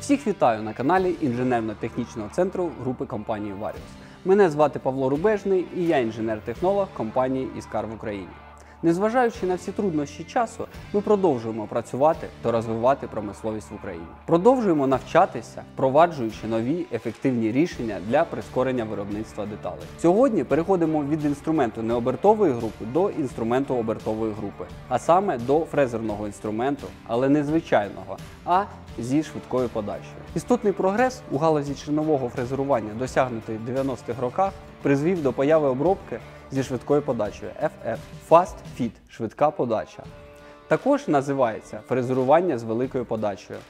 Всіх вітаю на каналі інженерно-технічного центру групи компанії Varius. Мене звати Павло Рубежний і я інженер-технолог компанії Іскар в Україні. Незважаючи на всі труднощі часу, ми продовжуємо працювати та розвивати промисловість в Україні. Продовжуємо навчатися, впроваджуючи нові ефективні рішення для прискорення виробництва деталей. Сьогодні переходимо від інструменту необертової групи до інструменту обертової групи, а саме до фрезерного інструменту, але не звичайного, а зі швидкою подачею. Істотний прогрес у галузі чернового фрезерування, досягнутий в 90-х роках, призвів до появи обробки зі швидкою подачею FF – Fast Fit – швидка подача. Також називається фрезерування з великою подачею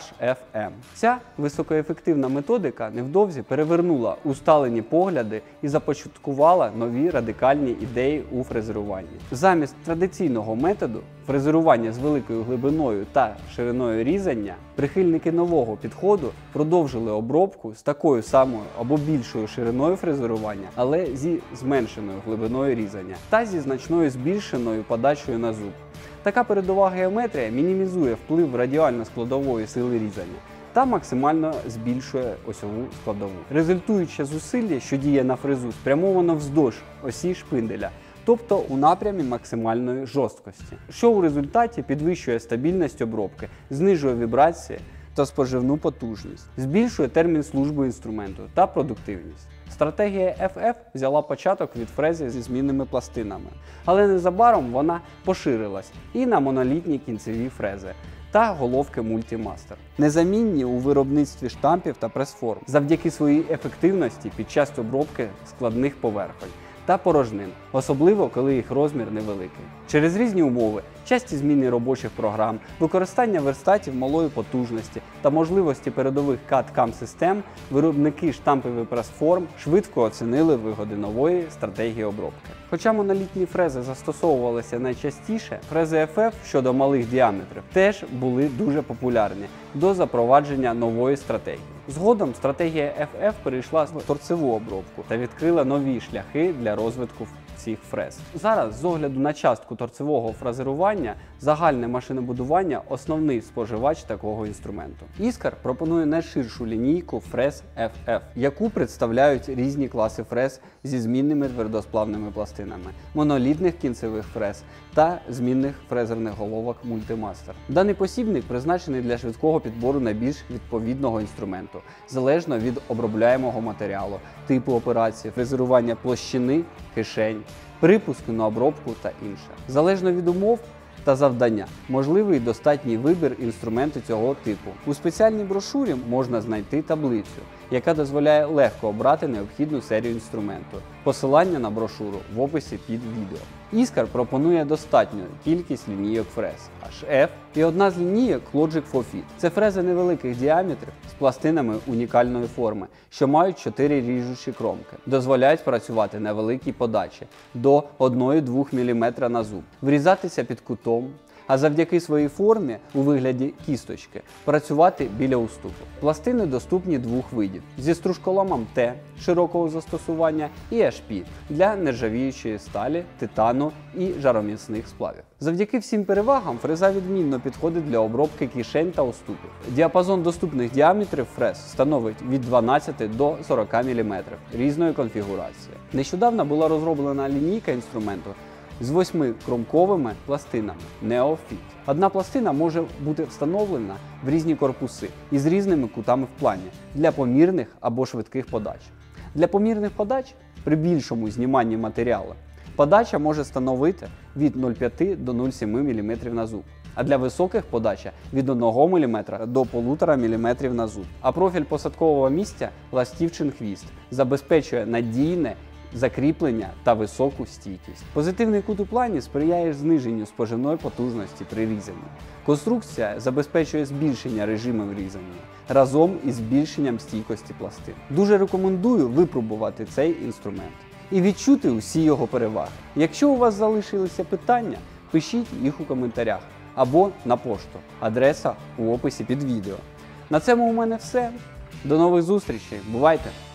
HFM. Ця високоефективна методика невдовзі перевернула усталені погляди і започаткувала нові радикальні ідеї у фрезеруванні. Замість традиційного методу фрезерування з великою глибиною та шириною різання, прихильники нового підходу продовжили обробку з такою самою або більшою шириною фрезерування, але зі зменшеною глибиною різання та зі значною збільшеною подачею на зуб. Така передова геометрія мінімізує вплив радіально-складової сили різання та максимально збільшує осьову складову. Результуюче зусилля, що діє на фрезу, спрямовано вздовж осі шпинделя, тобто у напрямі максимальної жорсткості, що у результаті підвищує стабільність обробки, знижує вібрації та споживну потужність, збільшує термін служби інструменту та продуктивність. Стратегія FF взяла початок від фрези зі змінними пластинами, але незабаром вона поширилась і на монолітні кінцеві фрези та головки Multimaster, незамінні у виробництві штампів та прес-форм завдяки своїй ефективності під час обробки складних поверхонь та порожнин, особливо коли їх розмір невеликий. Через різні умови, часті зміни робочих програм, використання верстатів малої потужності та можливості передових CAD-CAM систем, виробники штампів і прес-форм швидко оцінили вигоди нової стратегії обробки. Хоча монолітні фрези застосовувалися найчастіше, фрези FF щодо малих діаметрів теж були дуже популярні до запровадження нової стратегії. Згодом стратегія FF перейшла в торцеву обробку та відкрила нові шляхи для розвитку цих фрез. Зараз, з огляду на частку торцевого фрезерування, загальне машинобудування – основний споживач такого інструменту. Іскар пропонує найширшу лінійку фрез FF, яку представляють різні класи фрез зі змінними твердосплавними пластинами, монолітних кінцевих фрез та змінних фрезерних головок Multimaster. Даний посібник призначений для швидкого підбору найбільш відповідного інструменту, залежно від обробляємого матеріалу, типу операції, фрезерування площини, кишень, припуску на обробку та інше. Залежно від умов та завдання, можливий достатній вибір інструменту цього типу. У спеціальній брошурі можна знайти таблицю, яка дозволяє легко обрати необхідну серію інструменту. Посилання на брошуру в описі під відео. Іскар пропонує достатню кількість лінійок фрез HF і одна з лінійок Logic for Fit. Це фрези невеликих діаметрів з пластинами унікальної форми, що мають 4 ріжучі кромки. Дозволяють працювати на великій подачі до 1-2 мм на зуб, врізатися під кутом, а завдяки своїй формі у вигляді кісточки працювати біля уступу. Пластини доступні двох видів – зі стружколомом Т широкого застосування і HP для нержавіючої сталі, титану і жароміцних сплавів. Завдяки всім перевагам фреза відмінно підходить для обробки кишень та уступів. Діапазон доступних діаметрів фрез становить від 12 до 40 мм різної конфігурації. Нещодавно була розроблена лінійка інструменту з 8-кромковими пластинами NeoFit. Одна пластина може бути встановлена в різні корпуси і з різними кутами в плані для помірних або швидких подач. Для помірних подач при більшому зніманні матеріалу подача може становити від 0,5 до 0,7 мм на зуб, а для високих подача від 1 мм до 1,5 мм на зуб. А профіль посадкового місця ластівчин хвіст забезпечує надійне закріплення та високу стійкість. Позитивний кут у плані сприяє зниженню споживної потужності при різанні. Конструкція забезпечує збільшення режимів різання разом із збільшенням стійкості пластин. Дуже рекомендую випробувати цей інструмент і відчути усі його переваги. Якщо у вас залишилися питання, пишіть їх у коментарях або на пошту. Адреса у описі під відео. На цьому у мене все. До нових зустрічей. Бувайте!